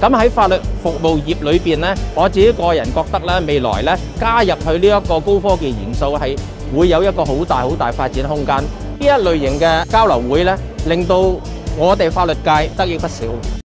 咁喺法律服務業裏邊咧，我自己個人覺得咧，未來咧加入去呢一個高科技元素係會有一個好大發展空間。呢一類型嘅交流會咧，令到我哋法律界得益不少。